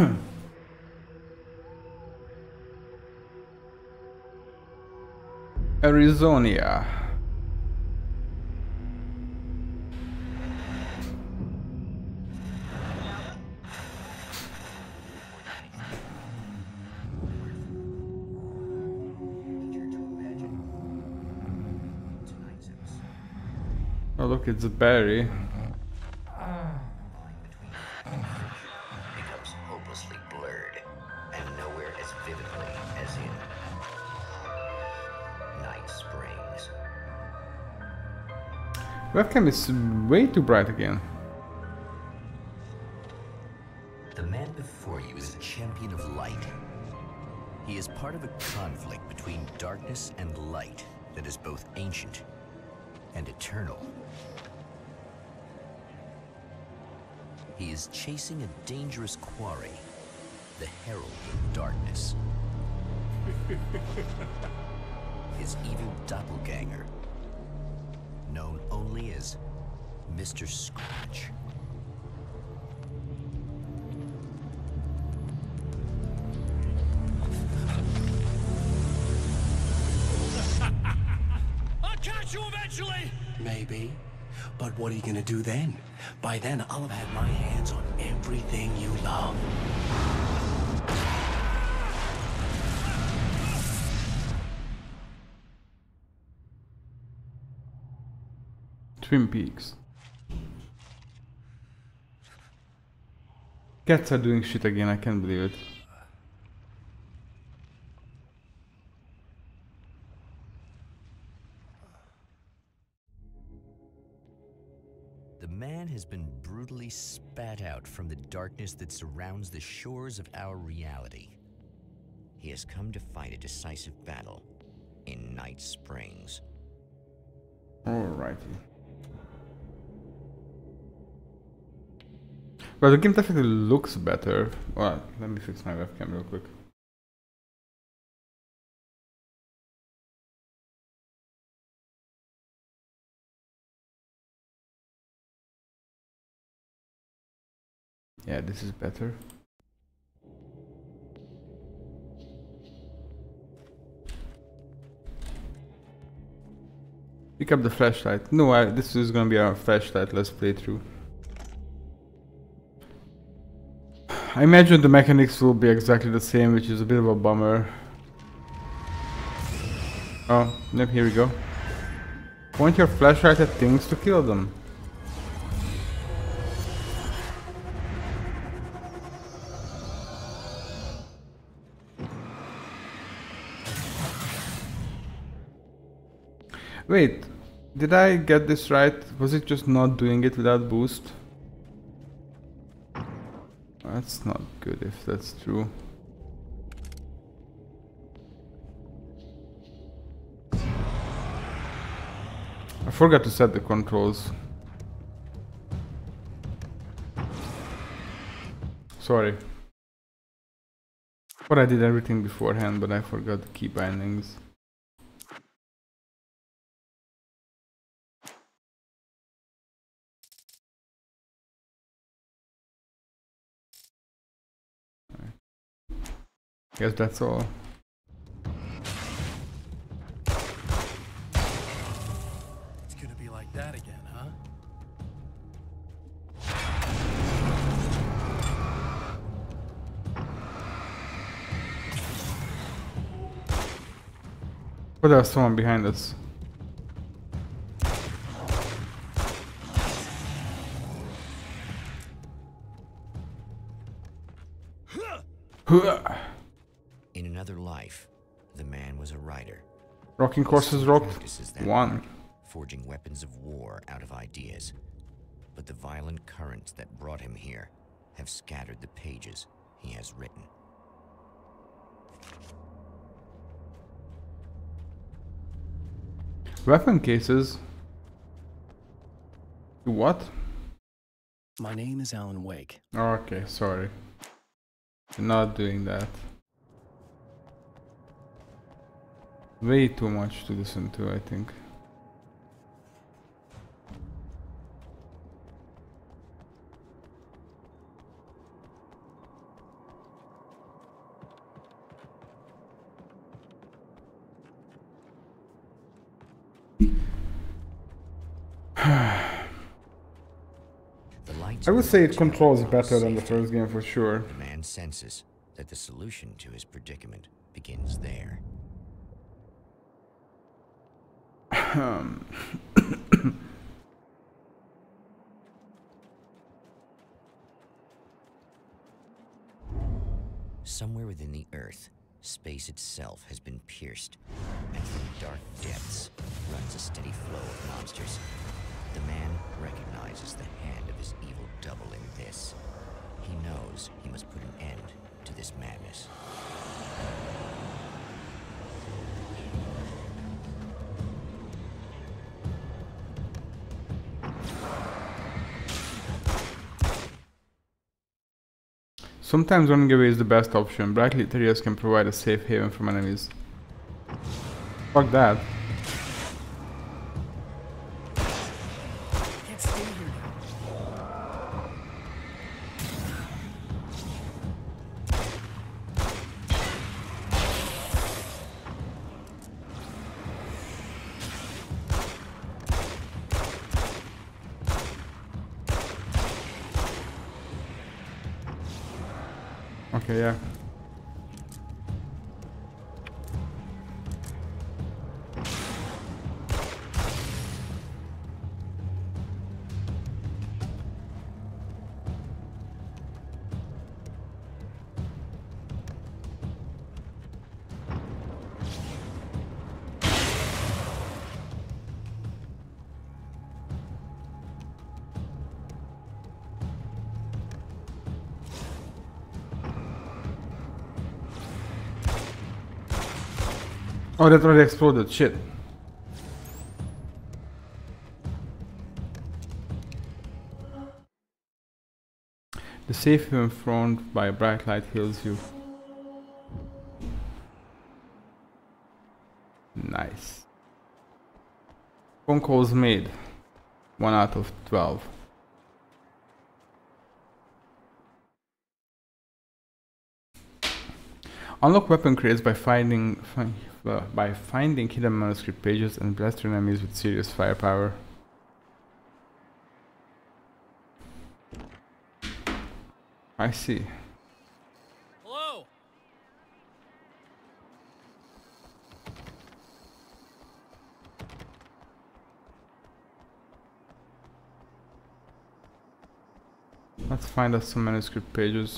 Arizona. Oh look, it's Barry. Becomes hopelessly blurred, and nowhere as vividly as in Night Springs. Webcam is way too bright again. The man before you is a champion of light. He is part of a conflict between darkness and light that is both ancient and eternal. He is chasing a dangerous quarry, the Herald of Darkness. His evil doppelganger, known only as Mr. Scratch. I'll catch you eventually! Maybe. But what are you gonna do then? By then, I'll have had my hands on everything you love. Twin Peaks. Cats are doing shit again, I can't believe it. The man has been brutally spat out from the darkness that surrounds the shores of our reality. He has come to fight a decisive battle in Night Springs. Alrighty. Well, the game definitely looks better. Well, let me fix my webcam real quick. Yeah, this is better. Pick up the flashlight. No, this is gonna be a flashlight-less playthrough. I imagine the mechanics will be exactly the same, which is a bit of a bummer. Oh, yep, here we go. Point your flashlight at things to kill them. Wait, did I get this right? Was it just not doing it without boost? That's not good if that's true. I forgot to set the controls. Sorry. But I did everything beforehand, but I forgot the key bindings. Guess that's all. It's gonna be like that again, huh? But there's someone behind us. In another life, the man was a writer. Rocking courses rocked. One. Forging weapons of war out of ideas. But the violent currents that brought him here have scattered the pages he has written. Weapon cases. What? My name is Alan Wake. Okay, sorry. Not doing that. Way too much to listen to, I think. It's I would a say it large controls element better of than the safety. first game for sure. The man senses that the solution to his predicament begins there. Somewhere within the Earth, space itself has been pierced, and from dark depths runs a steady flow of monsters. The man recognizes the hand of his evil double in this. He knows he must put an end to this madness. Sometimes running away is the best option. Bright lit areas can provide a safe haven from enemies. Fuck that. Can't stay here now. Okay, yeah. Oh, that already exploded. Shit. The safe haven front by a bright light heals you. Nice. Phone calls made. 1 out of 12. Unlock weapon crates by finding hidden manuscript pages and blast your enemies with serious firepower. I see. Hello? Let's find us some manuscript pages.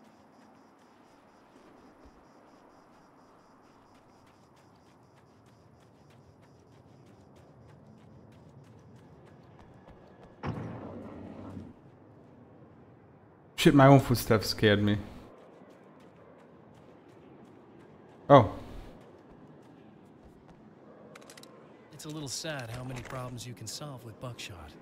Shit, my own footsteps scared me. Oh. It's a little sad how many problems you can solve with buckshot.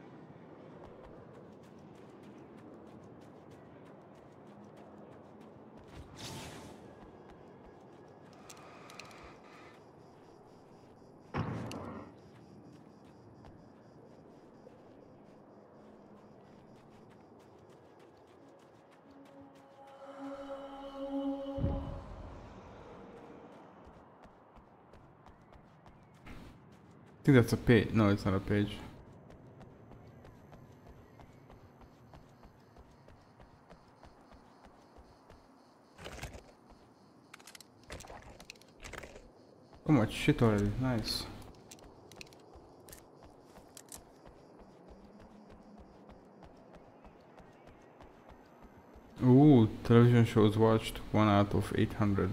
I think that's a page. No, it's not a page. So much shit already. Nice. Ooh, television shows watched. 1 out of 800.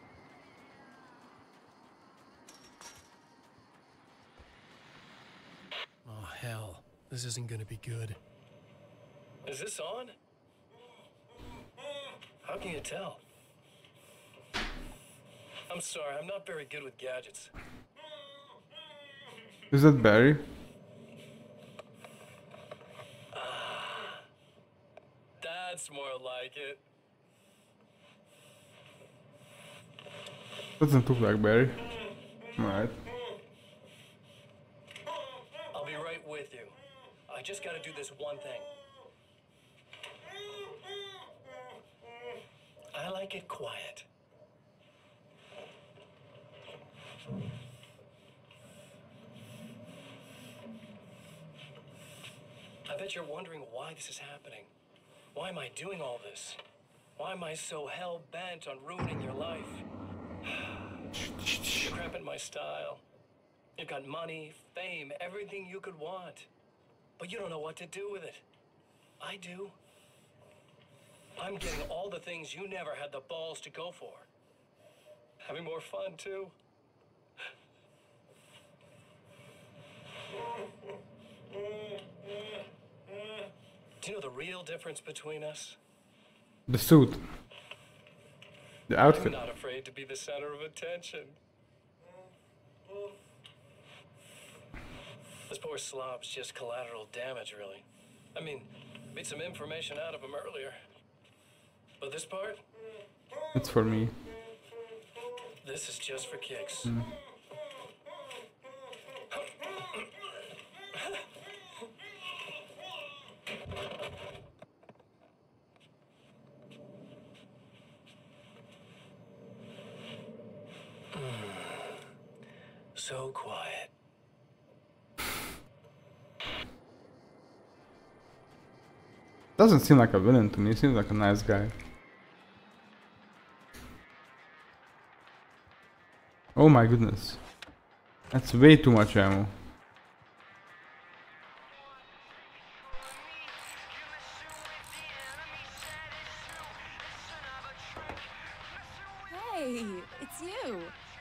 Oh, hell. This isn't gonna be good. Is this on? How can you tell? I'm sorry, I'm not very good with gadgets. Is that Barry? That's more like it. Doesn't look like Barry. Alright. I'll be right with you. I just gotta do this one thing. I like it quiet. I bet you're wondering why this is happening. Why am I doing all this? Why am I so hell-bent on ruining your life? You're cramping my style. You've got money, fame, everything you could want. But you don't know what to do with it. I do. I'm getting all the things you never had the balls to go for. Having more fun, too. Do you know the real difference between us? The suit. The I'm outfit. not afraid to be the center of attention. This poor slob's just collateral damage, really. I mean, beat some information out of him earlier. But this part? It's for me. This is just for kicks. So quiet. Doesn't seem like a villain to me, he seems like a nice guy. Oh my goodness. That's way too much ammo. Hey, it's you.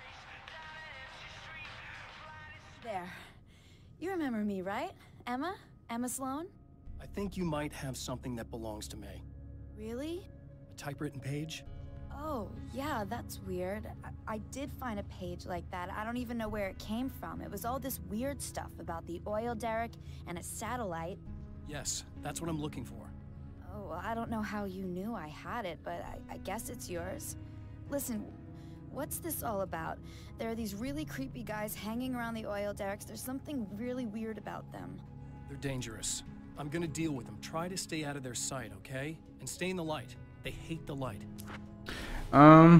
There. You remember me, right? Emma? Emma Sloan? I think you might have something that belongs to me. Really? A typewritten page? Oh, yeah, that's weird. I did find a page like that. I don't even know where it came from. It was all this weird stuff about the oil derrick and a satellite. Yes, that's what I'm looking for. Oh, well, I don't know how you knew I had it, but I guess it's yours. Listen, what's this all about? There are these really creepy guys hanging around the oil derricks. There's something really weird about them. They're dangerous. I'm gonna deal with them. Try to stay out of their sight, okay? And stay in the light. They hate the light. I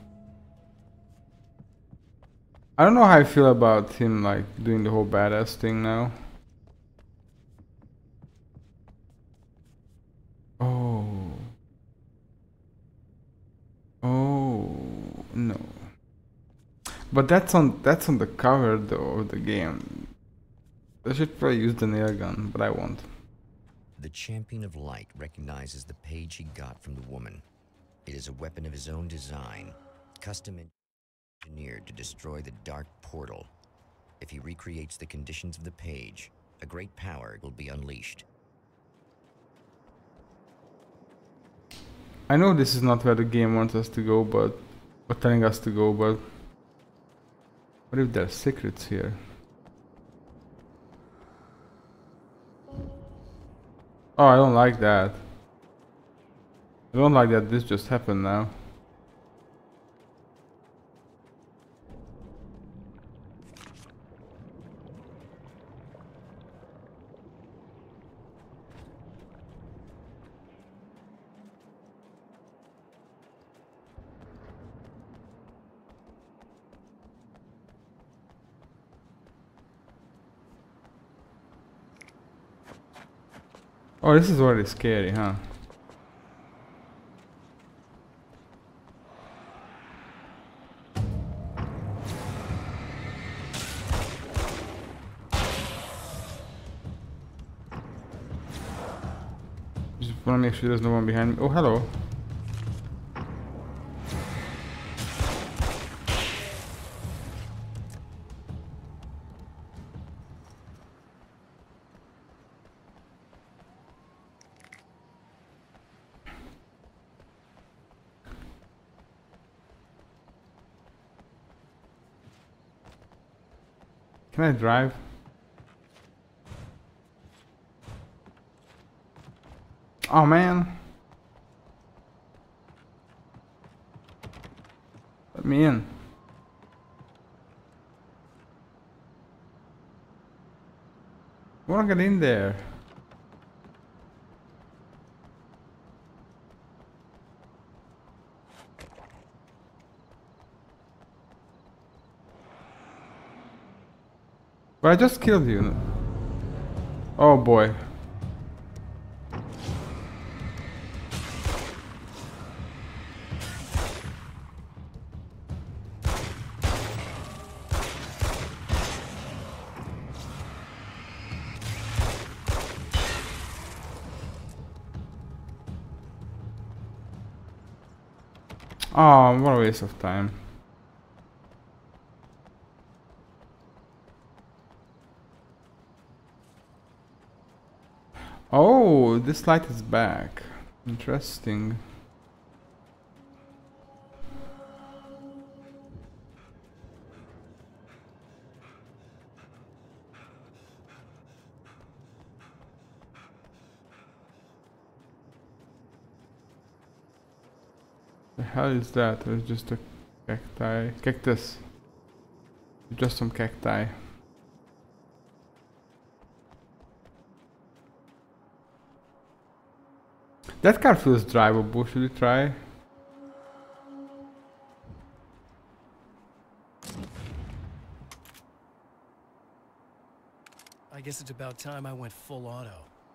don't know how I feel about him like doing the whole badass thing now. Oh. Oh no. But that's on the cover though of the game. I should probably use the nail gun, but I won't. The Champion of Light recognizes the page he got from the woman. It is a weapon of his own design, custom engineered to destroy the dark portal. If he recreates the conditions of the page, a great power will be unleashed. I know this is not where the game wants us to go, or telling us to go, but what if there are secrets here? Oh, I don't like that. I don't like that this just happened now. Oh, this is already scary, huh? Just wanna make sure there's no one behind me. Oh, hello. Can I drive? Oh man. Let me in. I wanna get in there. But I just killed you. Oh boy. Oh, what a waste of time. Oh, this light is back. Interesting. The hell is that? It's just a cactus. Just some cacti. That car feels drivable. Should we try? I guess it's about time I went full auto.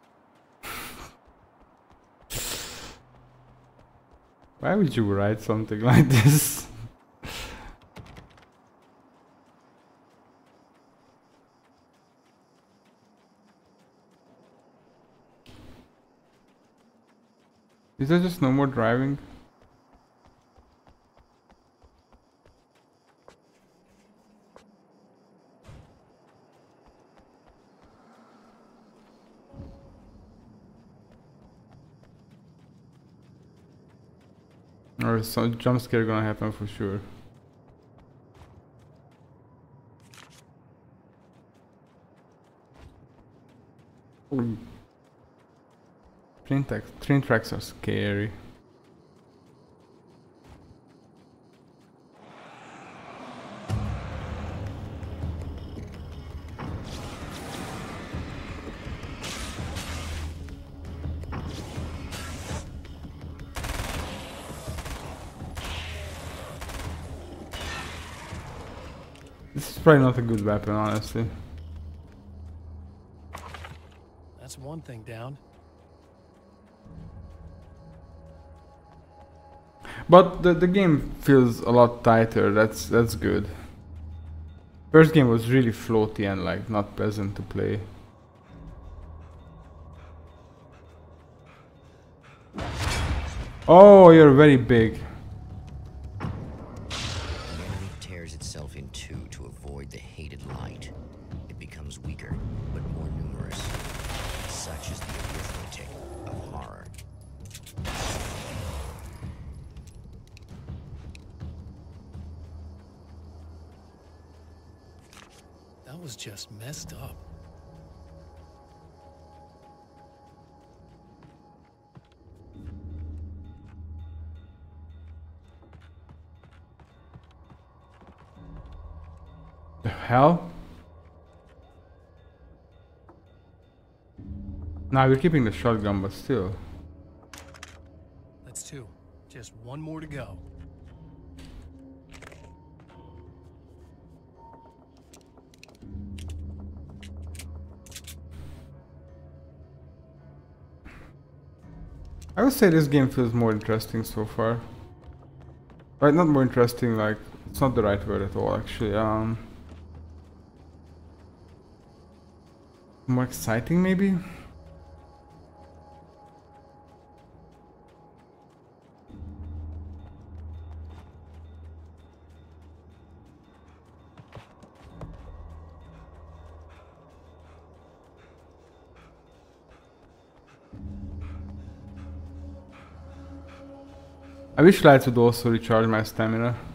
Why would you write something like this? Is there just no more driving? Or is some jump scare gonna happen for sure? Train tracks are scary. This is probably not a good weapon, honestly. That's one thing down. But the game feels a lot tighter. That's good. First game was really floaty and like not pleasant to play. Oh, you're very big. The enemy tears itself in two to avoid the hated light. It becomes weaker, but more numerous. Such is the arithmetic of horror. That was just messed up. The hell? Nah, we're keeping the shotgun, but still. That's two. Just one more to go. I would say this game feels more interesting so far. Right, not more interesting, like, it's not the right word at all, actually. More exciting, maybe? I wish lights would also recharge my stamina.